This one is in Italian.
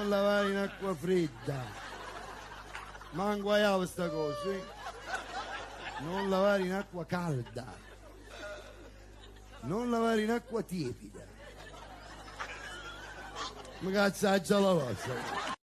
lavare in acqua fredda. Ma guaiavo sta cosa, non lavare in acqua calda, non lavare in acqua tiepida. Ma cazzo, già la lavata.